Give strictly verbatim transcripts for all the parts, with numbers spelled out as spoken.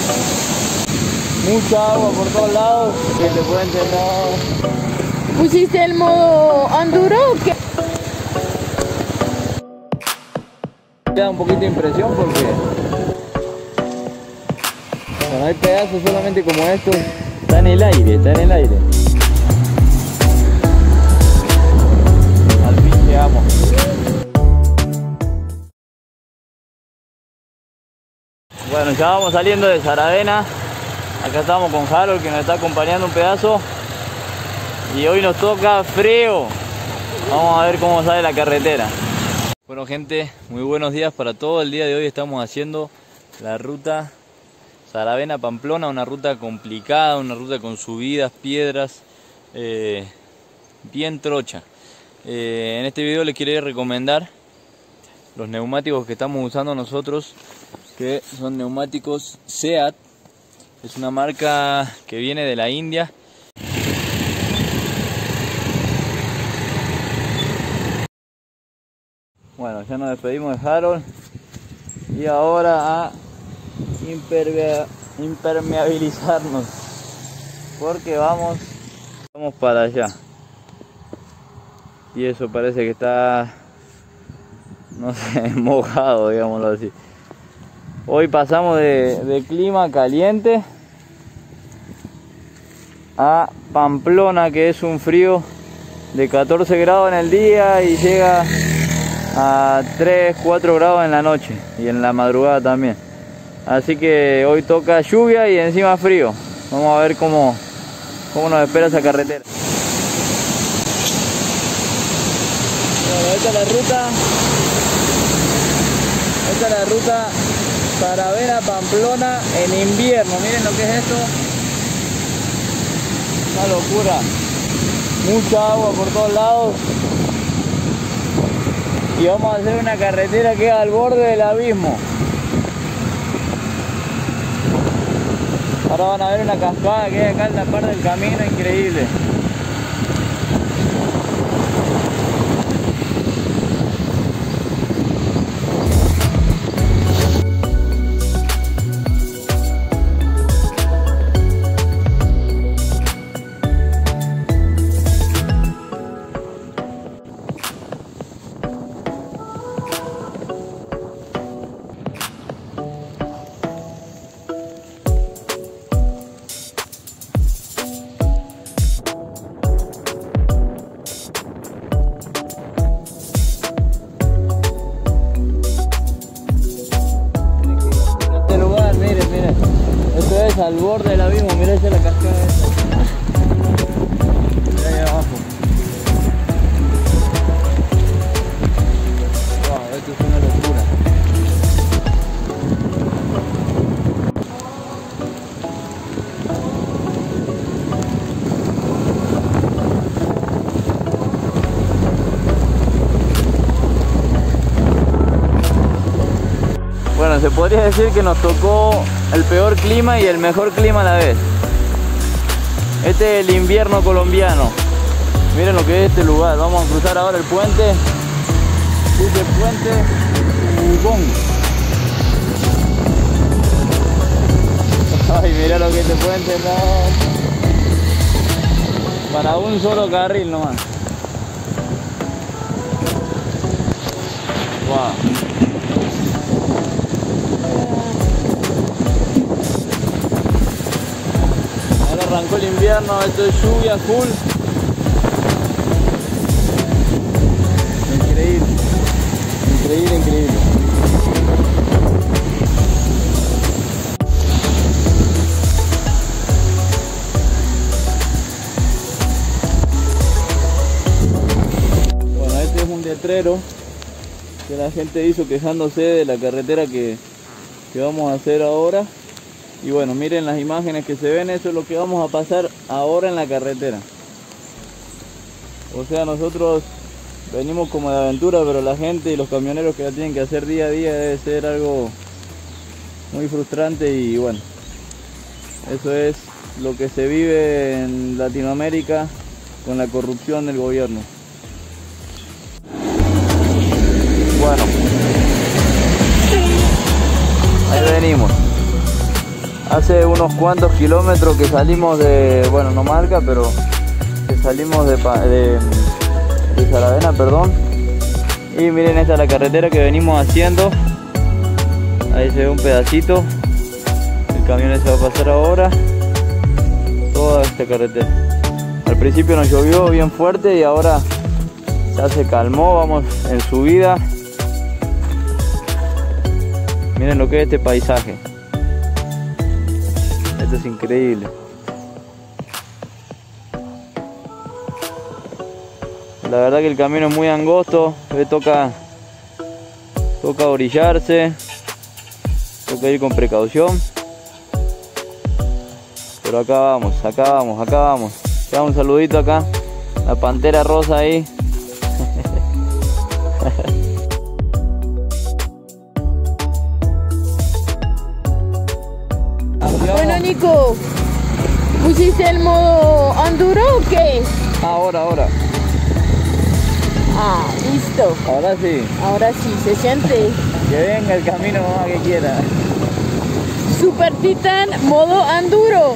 Mucha agua por todos lados. Este puente no. ¿Pusiste el modo enduro o qué? Me da un poquito de impresión porque cuando hay pedazos solamente como estos, está en el aire, está en el aire. Al fin llegamos. Bueno, ya vamos saliendo de Saravena. Acá estamos con Harold, que nos está acompañando un pedazo. Y hoy nos toca frío. Vamos a ver cómo sale la carretera. Bueno, gente, muy buenos días para todos. El día de hoy estamos haciendo la ruta Saravena-Pamplona, una ruta complicada, una ruta con subidas, piedras, eh, bien trocha. Eh, en este video les quiero recomendar los neumáticos que estamos usando nosotros, que son neumáticos SEAT. Es una marca que viene de la India. Bueno, ya nos despedimos de Harold y ahora a impervia, impermeabilizarnos porque vamos, vamos para allá. Y eso parece que está, no sé, mojado, digámoslo así. Hoy pasamos de, de clima caliente a Pamplona, que es un frío de catorce grados en el día y llega a tres, cuatro grados en la noche y en la madrugada también. Así que hoy toca lluvia y encima frío. Vamos a ver cómo, cómo nos espera esa carretera. Bueno, esta es la ruta. Esta es la ruta Saravena-Pamplona en invierno. Miren lo que es esto. Una locura. Mucha agua por todos lados. Y vamos a hacer una carretera que es al borde del abismo. Ahora van a ver una cascada que hay acá en la parte del camino, increíble. Al borde del abismo, mira esa la cascada esa. Mira ahí abajo. Wow, esto es una locura. Bueno, se podría decir que nos tocó el peor clima y el mejor clima a la vez. Este es el invierno colombiano. Miren lo que es este lugar. Vamos a cruzar ahora el puente. Este puente Ugón. Ay, mira lo que este puente no. Para un solo carril nomás. Wow. Arrancó el invierno, esto es lluvia full. Increíble, increíble, increíble. Bueno, este es un letrero que la gente hizo quejándose de la carretera que, que vamos a hacer ahora. Y bueno, miren las imágenes que se ven, eso es lo que vamos a pasar ahora en la carretera. O sea, nosotros venimos como de aventura, pero la gente y los camioneros que la tienen que hacer día a día debe ser algo muy frustrante. Y bueno, eso es lo que se vive en Latinoamérica con la corrupción del gobierno. Bueno, ahí venimos. Hace unos cuantos kilómetros que salimos de, bueno, no marca, pero que salimos de, de, de Saravena, perdón. Y miren, esta es la carretera que venimos haciendo. Ahí se ve un pedacito. El camión se va a pasar ahora. Toda esta carretera. Al principio nos llovió bien fuerte y ahora ya se calmó. Vamos en subida. Miren lo que es este paisaje. Esto es increíble. La verdad que el camino es muy angosto. Le toca, toca orillarse. Toca ir con precaución. Pero acá vamos, acá vamos, acá vamos. Ya un saludito acá. La pantera rosa ahí. Bueno, Nico, ¿pusiste el modo enduro o qué? Ahora, ahora. Ah, listo. Ahora sí. Ahora sí, se siente. Que venga el camino mamá que quiera. Super Titan modo enduro.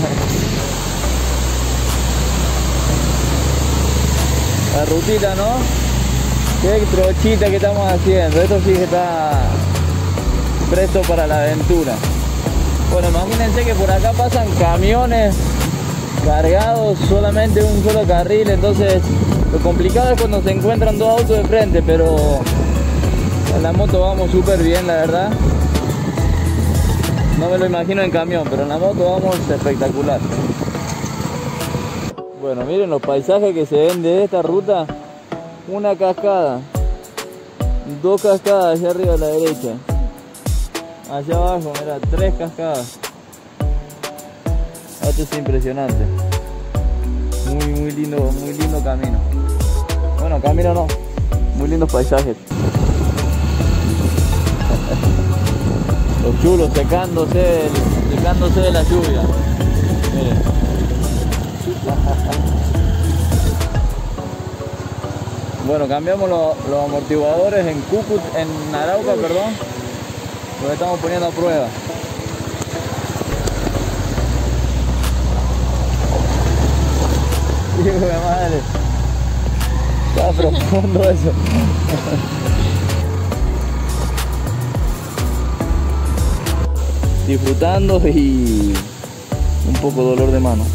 La rutita, ¿no? Qué trochita que estamos haciendo. Esto sí que está presto para la aventura. Bueno, imagínense que por acá pasan camiones cargados solamente un solo carril. Entonces lo complicado es cuando se encuentran dos autos de frente, pero en la moto vamos súper bien, la verdad. No me lo imagino en camión, pero en la moto vamos espectacular. Bueno, miren los paisajes que se ven de esta ruta. Una cascada, dos cascadas hacia arriba a la derecha. Allá abajo, mira, tres cascadas. Esto es impresionante. Muy, muy lindo, muy lindo camino. Bueno, camino no, muy lindos paisajes. Los chulos secándose, secándose de la lluvia. Miren. Bueno, cambiamos los, los amortiguadores en Cúcuta, en Arauca, perdón. Los estamos poniendo a prueba. Hijo de madre. Está profundo eso. Disfrutando y un poco dolor de mano.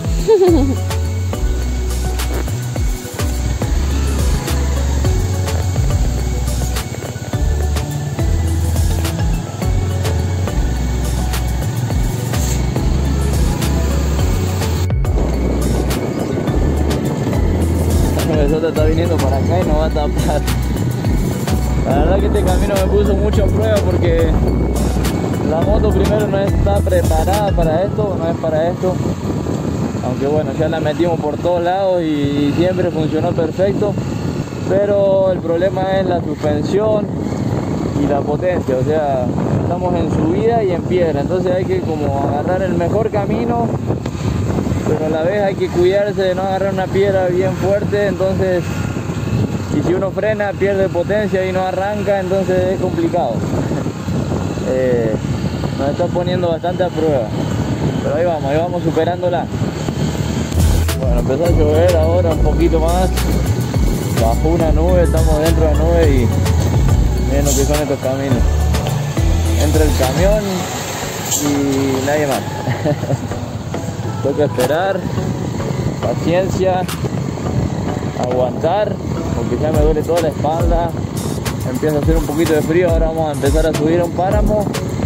Nosotros está viniendo para acá y nos va a tapar. La verdad que este camino me puso mucho a prueba porque la moto primero no está preparada para esto, no es para esto. Aunque bueno, ya la metimos por todos lados y siempre funcionó perfecto. Pero el problema es la suspensión y la potencia. O sea, estamos en subida y en piedra. Entonces hay que como agarrar el mejor camino, pero a la vez hay que cuidarse de no agarrar una piedra bien fuerte. Entonces, y si uno frena, pierde potencia y no arranca, entonces es complicado. eh, nos está poniendo bastante a prueba, pero ahí vamos, ahí vamos superándola. Bueno, empezó a llover ahora un poquito más, bajó una nube, estamos dentro de la nube y miren lo que son estos caminos. Entra el camión y nadie más. Toca esperar, paciencia, aguantar, porque ya me duele toda la espalda. Empieza a hacer un poquito de frío, ahora vamos a empezar a subir a un páramo.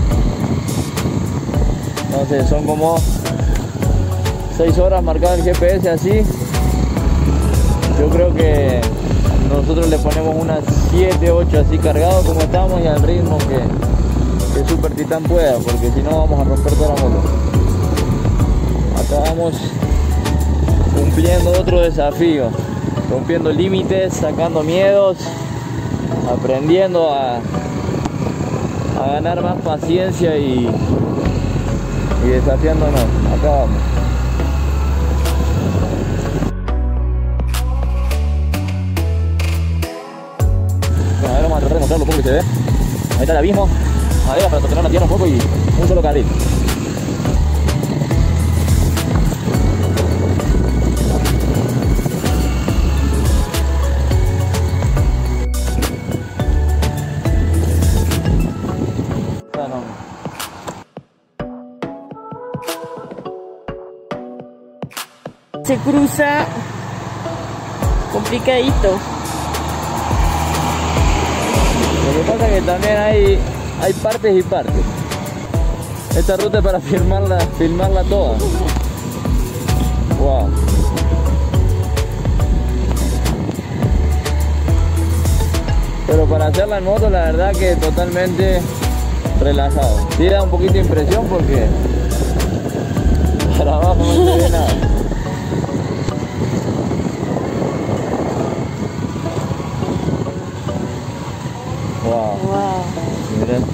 No sé, son como seis horas marcado el G P S así. Yo creo que nosotros le ponemos unas siete, ocho así cargados como estamos y al ritmo que, que Super Titan pueda, porque si no vamos a romper toda la moto. Acá vamos cumpliendo otro desafío, rompiendo límites, sacando miedos, aprendiendo a, a ganar más paciencia y, y desafiándonos. Acá vamos. Bueno, a ver, vamos a tratar de mostrarlo un poco que se ve. Ahí está el abismo, madera para sostener la tierra un poco y un solo carril. Se cruza complicadito. Lo que pasa es que también hay, hay partes y partes. Esta ruta es para filmarla, filmarla toda. Wow. Pero para hacerla en moto, la verdad que totalmente relajado. Sí da un poquito de impresión porque para abajo no se ve nada. Wow. Wow. Miren.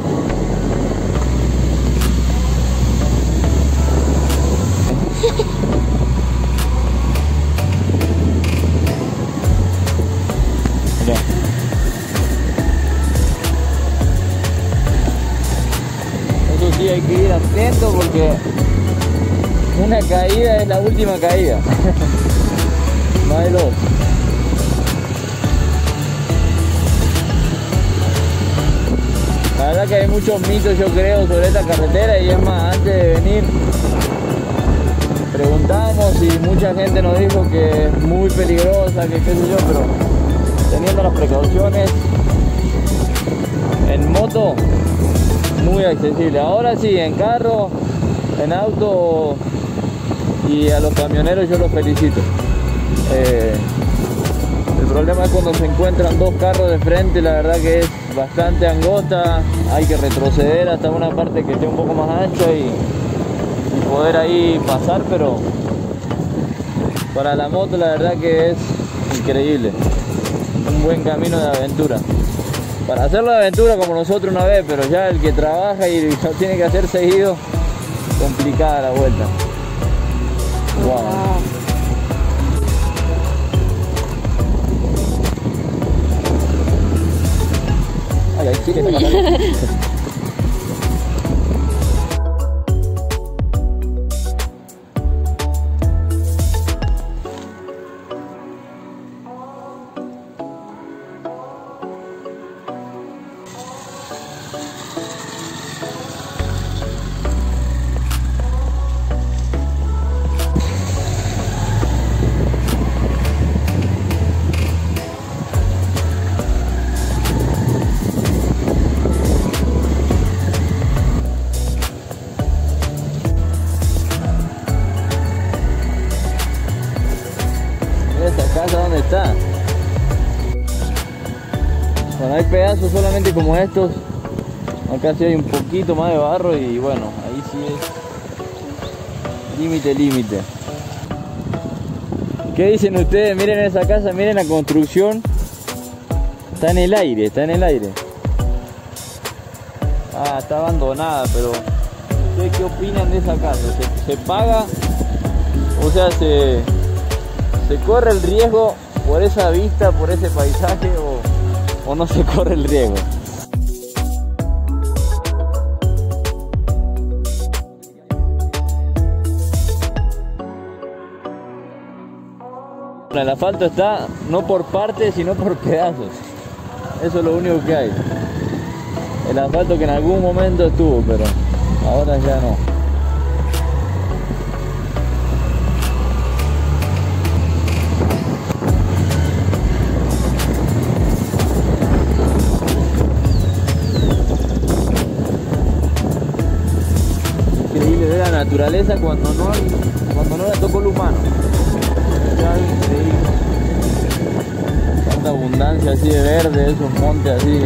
Mira. Eso sí hay que ir atento porque una caída es la última caída. No hay dos. La verdad que hay muchos mitos, yo creo, sobre esta carretera, y es más, antes de venir preguntamos y mucha gente nos dijo que es muy peligrosa, que qué sé yo, pero teniendo las precauciones en moto, muy accesible. Ahora sí, en carro, en auto, y a los camioneros yo los felicito. Eh, el problema es cuando se encuentran dos carros de frente, la verdad que es bastante angosta, hay que retroceder hasta una parte que esté un poco más ancha y, y poder ahí pasar, pero para la moto la verdad que es increíble, un buen camino de aventura. Para hacerlo de aventura como nosotros una vez, pero ya el que trabaja y lo tiene que hacer seguido, complicada la vuelta. Wow. Wow. Ay, ay, chica, está cantando. ¿Dónde está? Bueno, hay pedazos solamente como estos. Acá sí hay un poquito más de barro y bueno, ahí sí es límite, límite. ¿Qué dicen ustedes? Miren esa casa, miren la construcción. Está en el aire, está en el aire. Ah, está abandonada, pero ¿ustedes qué opinan de esa casa? ¿Se, se paga? O sea, se... ¿Se corre el riesgo por esa vista, por ese paisaje, o, o no se corre el riesgo? El asfalto está no por partes, sino por pedazos. Eso es lo único que hay. El asfalto que en algún momento estuvo, pero ahora ya no. Naturaleza cuando no, cuando no la tocó el humano. Es increíble. Tanta abundancia así de verde, esos montes así.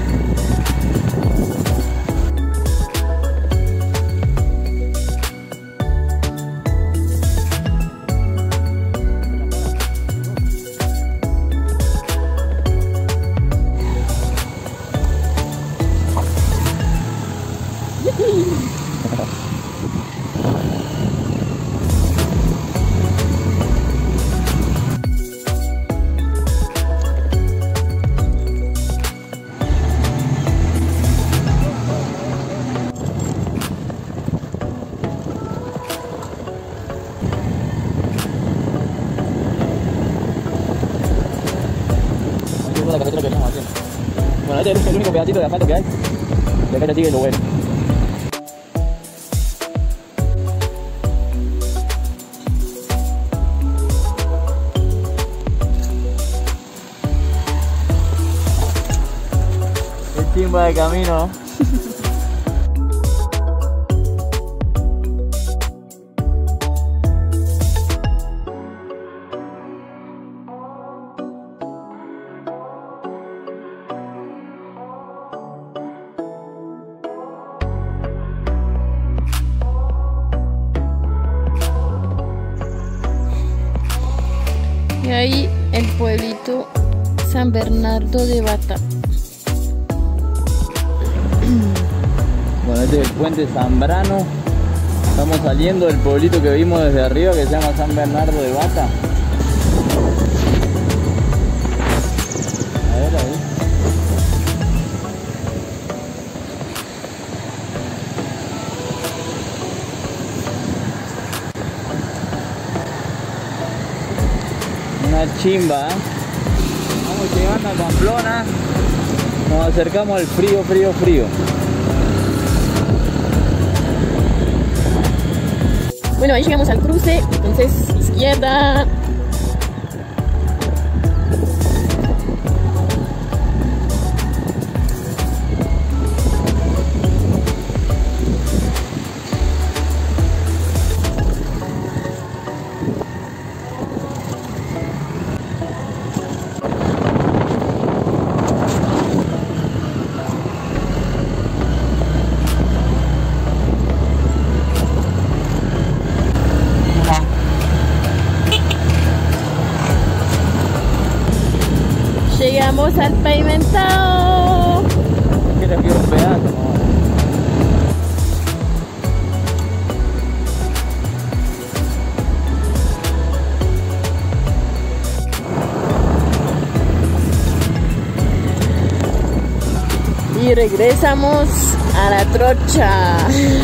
La carretera que venimos haciendo. Bueno, este es el único pedacito de asfalto que hay. De acá ya sigue lo bueno. chimba de camino. Y ahí el pueblito San Bernardo de Bata. Bueno, este es el puente Zambrano. Estamos saliendo del pueblito que vimos desde arriba, que se llama San Bernardo de Bata. A ver, ahí. Una chimba, ¿eh? Vamos llegando a Pamplona. Nos acercamos al frío, frío, frío. Bueno, ahí llegamos al cruce, entonces izquierda. Llegamos al pavimentado. Que le quiero un pedazo, ¿no? Y regresamos a la trocha.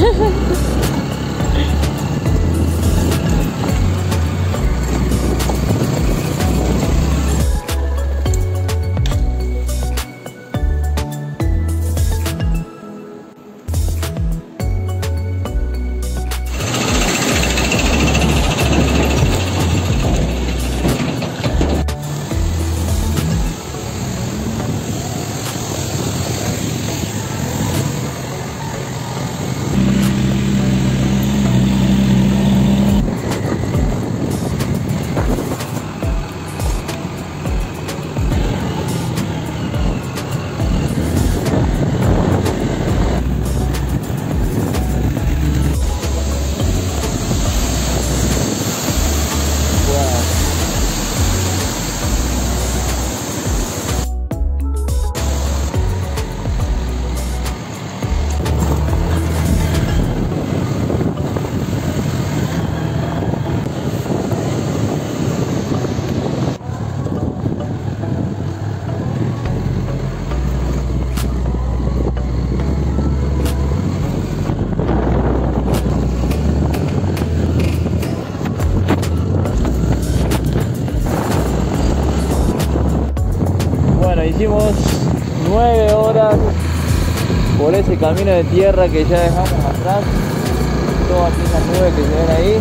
Hicimos nueve horas por ese camino de tierra que ya dejamos atrás, todas esas nubes que se ven ahí.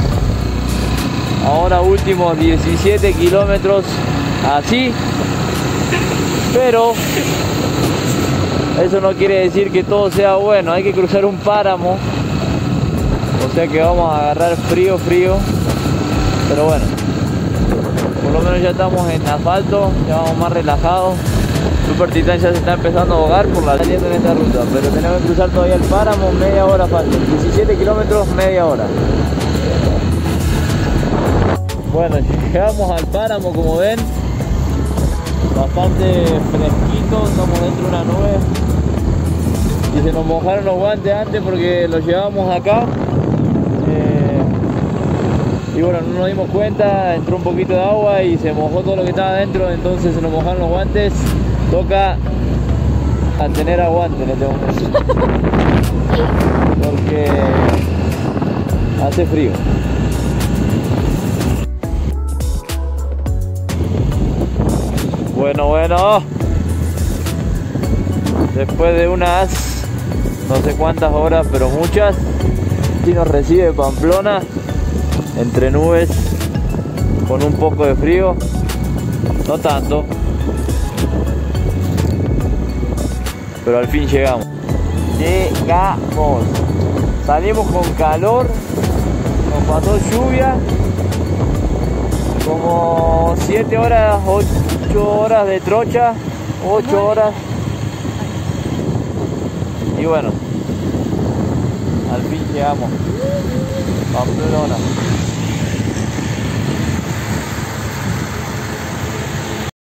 Ahora últimos diecisiete kilómetros así, pero eso no quiere decir que todo sea bueno. Hay que cruzar un páramo, o sea que vamos a agarrar frío frío, pero bueno, por lo menos ya estamos en asfalto, ya vamos más relajados. Super Titán ya se está empezando a ahogar por la saliendo en esta ruta, pero tenemos que cruzar todavía el páramo, media hora falta, diecisiete kilómetros, media hora. Bueno, llegamos al páramo, como ven, bastante fresquito, estamos dentro de una nube y se nos mojaron los guantes antes porque los llevábamos acá. Y bueno, no nos dimos cuenta, entró un poquito de agua y se mojó todo lo que estaba adentro, entonces se nos mojaron los guantes. Toca a tener aguante en este momento, porque hace frío. Bueno, bueno, después de unas no sé cuántas horas, pero muchas, aquí nos recibe Pamplona, entre nubes, con un poco de frío, no tanto. pero al fin llegamos. Llegamos. Salimos con calor, nos pasó lluvia, como siete horas, ocho horas de trocha, ocho horas. Y bueno, al fin llegamos. Pamplona.